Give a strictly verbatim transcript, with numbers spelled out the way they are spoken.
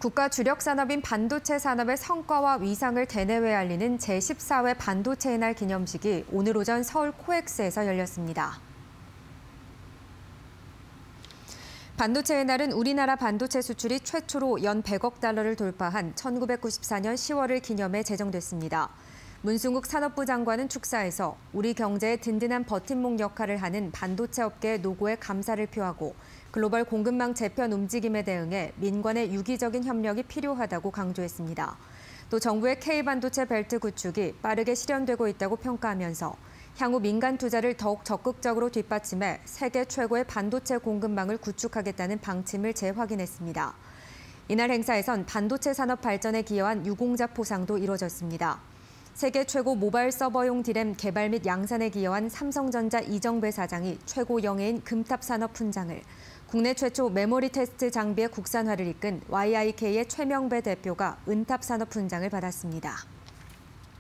국가 주력 산업인 반도체 산업의 성과와 위상을 대내외에 알리는 제십사 회 반도체의 날 기념식이 오늘 오전 서울 코엑스에서 열렸습니다. 반도체의 날은 우리나라 반도체 수출이 최초로 연 백억 달러를 돌파한 천구백구십사 년 시월을 기념해 제정됐습니다. 문승욱 산업부 장관은 축사에서 우리 경제의 든든한 버팀목 역할을 하는 반도체 업계의 노고에 감사를 표하고 글로벌 공급망 재편 움직임에 대응해 민관의 유기적인 협력이 필요하다고 강조했습니다. 또 정부의 K반도체 벨트 구축이 빠르게 실현되고 있다고 평가하면서 향후 민간 투자를 더욱 적극적으로 뒷받침해 세계 최고의 반도체 공급망을 구축하겠다는 방침을 재확인했습니다. 이날 행사에선 반도체 산업 발전에 기여한 유공자 포상도 이뤄졌습니다. 세계 최고 모바일 서버용 디램 개발 및 양산에 기여한 삼성전자 이정배 사장이 최고 영예인 금탑 산업 훈장을, 국내 최초 메모리 테스트 장비의 국산화를 이끈 와이아이케이의 최명배 대표가 은탑 산업 훈장을 받았습니다.